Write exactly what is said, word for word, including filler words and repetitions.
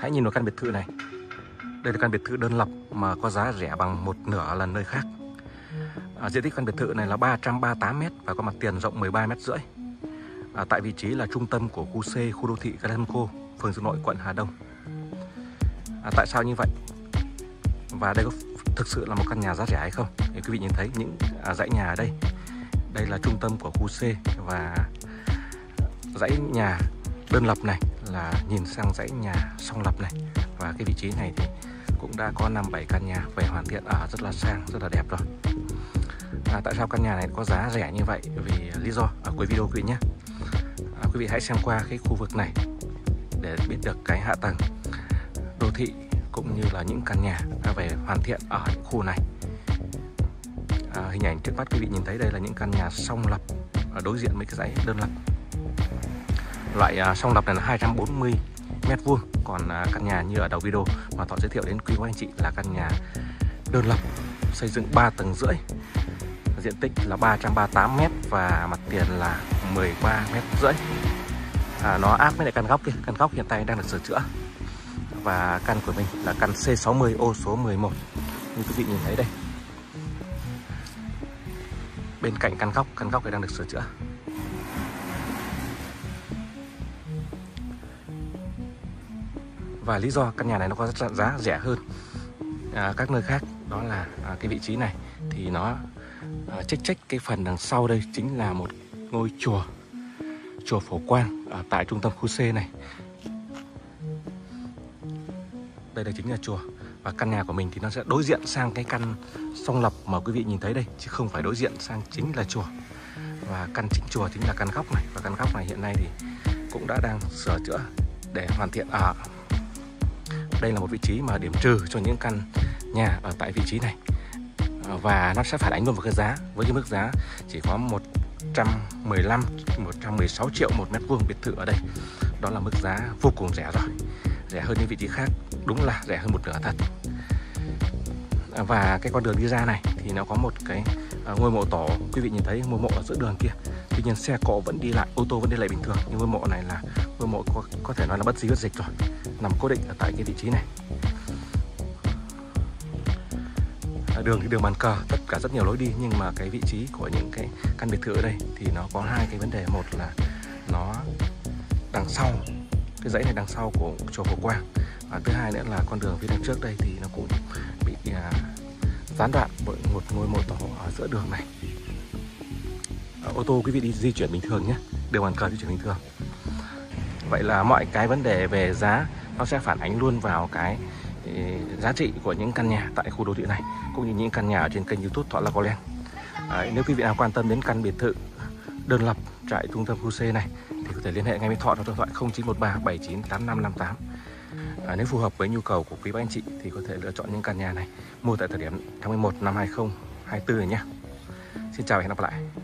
Hãy nhìn vào căn biệt thự này. Đây là căn biệt thự đơn lập mà có giá rẻ bằng một nửa lần nơi khác. À, diện tích căn biệt thự này là ba trăm ba mươi tám mét và có mặt tiền rộng mười ba mét rưỡi. À, tại vị trí là trung tâm của khu C, khu đô thị Glencoe, phường Dương Nội, quận Hà Đông. À, tại sao như vậy? Và đây có thực sự là một căn nhà giá rẻ hay không? Thì quý vị nhìn thấy những à, dãy nhà ở đây. Đây là trung tâm của khu C và dãy nhà đơn lập này là nhìn sang dãy nhà song lập này. Và cái vị trí này thì cũng đã có năm bảy căn nhà về hoàn thiện ở rất là sang, rất là đẹp rồi. À, tại sao căn nhà này có giá rẻ như vậy? Vì lý do ở cuối video quý vị nhé. À, quý vị hãy xem qua cái khu vực này để biết được cái hạ tầng đô thị cũng như là những căn nhà về hoàn thiện ở những khu này. À, hình ảnh trước mắt quý vị nhìn thấy đây là những căn nhà song lập ở đối diện với cái dãy đơn lập. Loại à, song lập này là hai trăm bốn mươi mét vuông, còn à, căn nhà như ở đầu video mà Thọ giới thiệu đến quý cô anh chị là căn nhà đơn lập xây dựng ba tầng rưỡi, diện tích là ba trăm ba mươi tám mét và mặt tiền là mười ba mét rưỡi. À, nó áp với lại căn góc kia, căn góc hiện tại đang được sửa chữa. Và căn của mình là căn C sáu mươi ô số mười một như quý vị nhìn thấy đây. Bên cạnh căn góc, căn góc này đang được sửa chữa. Và lý do căn nhà này nó có giá rẻ hơn à, các nơi khác đó là à, cái vị trí này thì nó à, chếch chếch cái phần đằng sau đây chính là một ngôi chùa, chùa Phổ Quang ở tại trung tâm khu C này. Đây là chính là chùa và căn nhà của mình thì nó sẽ đối diện sang cái căn song lập mà quý vị nhìn thấy đây, chứ không phải đối diện sang chính là chùa. Và căn chính chùa chính là căn góc này, và căn góc này hiện nay thì cũng đã đang sửa chữa để hoàn thiện. Ở đây là một vị trí mà điểm trừ cho những căn nhà ở tại vị trí này, và nó sẽ phản ánh luôn vào cái giá, với cái mức giá chỉ có một trăm mười lăm, một trăm mười sáu triệu một mét vuông biệt thự ở đây. Đó là mức giá vô cùng rẻ rồi, rẻ hơn những vị trí khác, đúng là rẻ hơn một nửa thật. Và cái con đường đi ra này thì nó có một cái ngôi mộ tổ, quý vị nhìn thấy ngôi mộ ở giữa đường kia. Tuy nhiên xe cộ vẫn đi lại, ô tô vẫn đi lại bình thường, nhưng ngôi mộ này là ngôi mộ có, có thể nói là bất di bất dịch rồi, nằm cố định ở tại cái vị trí này. Đường thì đường bàn cờ, tất cả rất nhiều lối đi, nhưng mà cái vị trí của những cái căn biệt thự ở đây thì nó có hai cái vấn đề. Một là nó đằng sau, cái dãy này đằng sau của chùa Phổ Quang, và thứ hai nữa là con đường phía đằng trước đây thì nó cũng bị à, gián đoạn bởi một ngôi mộ tổ ở giữa đường này. Ở ô tô quý vị đi di chuyển bình thường nhé, đường bàn cờ di chuyển bình thường. Vậy là mọi cái vấn đề về giá nó sẽ phản ánh luôn vào cái giá trị của những căn nhà tại khu đô thị này, cũng như những căn nhà ở trên kênh YouTube Thọ Lacoland. Đấy, nếu quý vị nào quan tâm đến căn biệt thự đơn lập tại trung tâm khu C này thì có thể liên hệ ngay với Thọ theo số điện thoại không chín một ba bảy chín tám năm năm tám. À, nếu phù hợp với nhu cầu của quý bác anh chị thì có thể lựa chọn những căn nhà này mua tại thời điểm tháng mười một năm hai nghìn không trăm hai mươi tư này nhé. Xin chào và hẹn gặp lại.